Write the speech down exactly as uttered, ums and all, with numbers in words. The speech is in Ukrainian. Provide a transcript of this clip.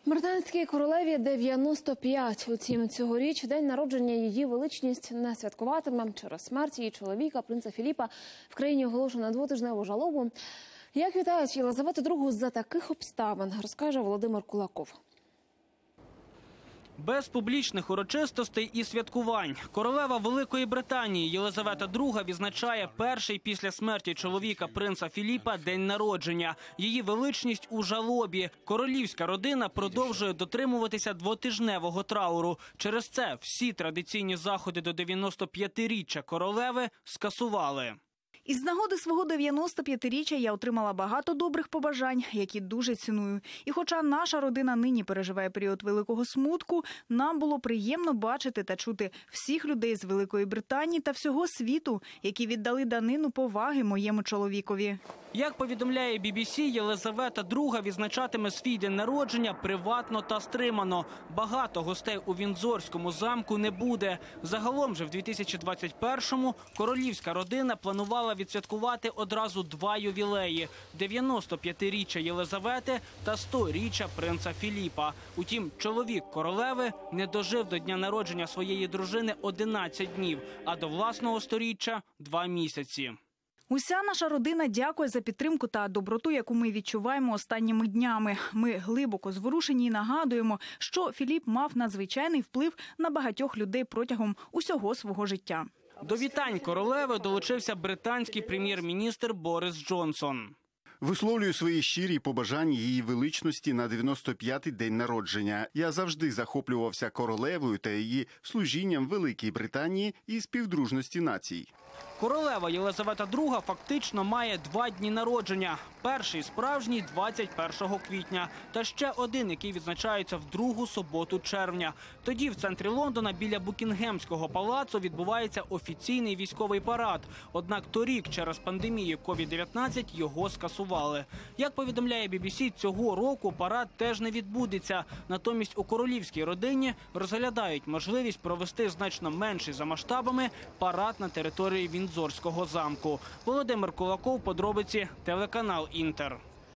Британській королеві дев'яносто п'ять. Утім, цьогоріч день народження її величність не святкуватиме. Через смерть її чоловіка, принца Філіпа, в країні оголошено двотижневу жалобу. Як вітають Єлизавету другу за таких обставин, розкаже Володимир Кулаков. Без публічних урочистостей і святкувань. Королева Великої Британії Єлизавета друга відзначає перший після смерті чоловіка принца Філіпа день народження. Її величність у жалобі. Королівська родина продовжує дотримуватися двотижневого трауру. Через це всі традиційні заходи до дев'яностоп'ятиріччя королеви скасували. Із нагоди свого дев'яностоп'ятиріччя я отримала багато добрих побажань, які дуже ціную. І хоча наша родина нині переживає період великого смутку, нам було приємно бачити та чути всіх людей з Великої Британії та всього світу, які віддали данину поваги моєму чоловікові. Як повідомляє бі бі сі, Єлизавета друга відзначатиме свій день народження приватно та стримано. Багато гостей у Віндзорському замку не буде. Загалом же в дві тисячі двадцять першому королівська родина планувала відсвяткувати одразу два ювілеї – дев'яностоп'ятиріччя Єлизавети та сторіччя принца Філіпа. Утім, чоловік королеви не дожив до дня народження своєї дружини одинадцять днів, а до власного сторіччя – два місяці. Уся наша родина дякує за підтримку та доброту, яку ми відчуваємо останніми днями. Ми глибоко зворушені і нагадуємо, що Філіп мав надзвичайний вплив на багатьох людей протягом усього свого життя. До вітань королеви долучився британський прем'єр-міністр Борис Джонсон. Висловлюю свої щирі побажання її величності на дев'яносто п'ятий день народження. Я завжди захоплювався королевою та її служінням Великій Британії і співдружності націй. Королева Єлизавета друга фактично має два дні народження. Перший справжній – двадцять першого квітня. Та ще один, який відзначається в другу суботу червня. Тоді в центрі Лондона біля Букінгемського палацу відбувається офіційний військовий парад. Однак торік через пандемію ковід дев'ятнадцять його скасували. Як повідомляє бі бі сі, цього року парад теж не відбудеться. Натомість у королівській родині розглядають можливість провести значно менший за масштабами парад на території Віндзорського замку. Володимир Кулаков, подробиці, телеканал «Інтер».